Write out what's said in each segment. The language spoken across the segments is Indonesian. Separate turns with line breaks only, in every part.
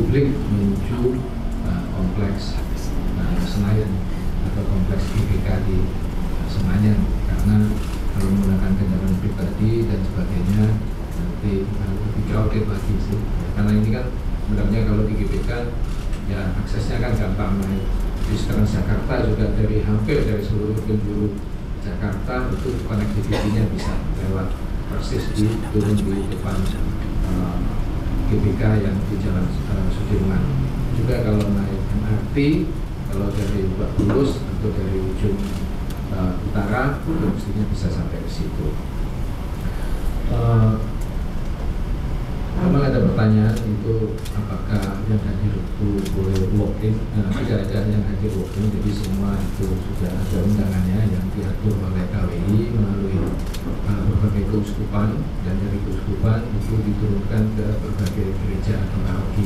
publik menuju kompleks Senayan atau kompleks GBK di Senayan, karena kalau menggunakan kendaraan pribadi dan sebagainya nanti lebih crowded lagi sih. Karena ini kan sebenarnya kalau di GBK ya aksesnya kan gampang, naik bis Transjakarta juga hampir dari seluruh penjuru Jakarta itu konektivitinya bisa lewat persis di turun di depan GBK yang di Jalan Sudirman. Juga kalau naik MRT, kalau dari Lebak Bulus atau dari ujung utara, mestinya bisa sampai ke situ. Memang ada pertanyaan itu apakah yang hadir itu boleh walk-in? Tidak ada yang hadir walk-in, jadi semua itu sudah ada undangannya yang diatur oleh KWI melalui berbagai keuskupan, dan dari keuskupan itu diturunkan ke berbagai gereja atau paroki.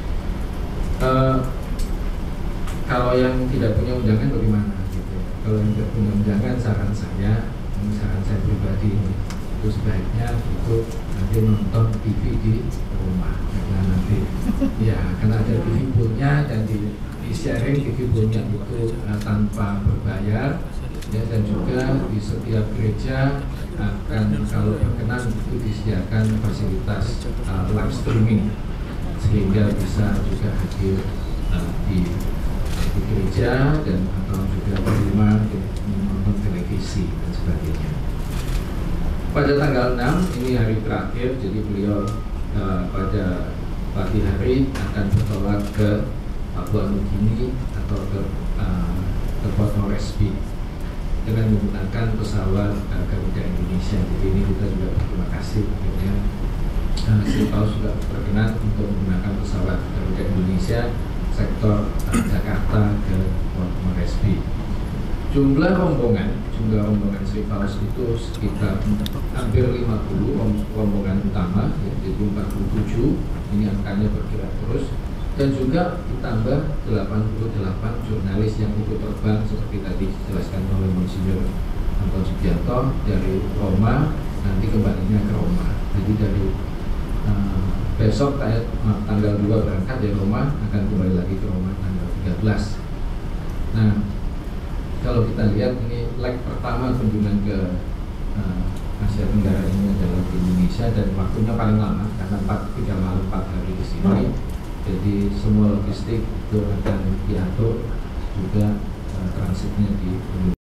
Kalau yang tidak punya undangan bagaimana? Gitu. Kalau yang tidak punya undangan, saran saya pribadi itu sebaiknya itu nanti nonton TV di rumah, karena nanti karena ada TV poolnya dan di sharing TV poolnya itu tanpa berbayar ya, dan juga di setiap gereja akan kalau berkenan itu disediakan fasilitas live streaming sehingga bisa juga hadir di gereja dan atau juga di rumah menonton televisi dan sebagainya. Pada tanggal 6 ini hari terakhir, jadi beliau pada pagi hari akan bertolak ke Papua Nugini atau ke Port Moresby dengan menggunakan pesawat Garuda Indonesia. Jadi ini kita juga berterima kasih akhirnya Sri Paus juga berkenan untuk menggunakan pesawat Garuda Indonesia sektor Jakarta ke Port Moresby. Jumlah rombongan Sri Paus itu sekitar hampir 50 rombongan utama, yaitu 47. Ini angkanya bergerak terus, dan juga ditambah 88 jurnalis yang ikut terbang seperti tadi dijelaskan oleh Monsinyur Anton Sugiarto dari Roma, nanti kembalinya ke Roma. Jadi dari besok tanggal 2 berangkat dari Roma, akan kembali lagi ke Roma tanggal 13. Nah, kalau kita lihat ini leg pertama kunjungan ke Asia Tenggara ini adalah di Indonesia, dan waktunya paling lama karena 3 malam 4 hari di sini. Jadi semua logistik itu akan diatur, juga transitnya di Indonesia.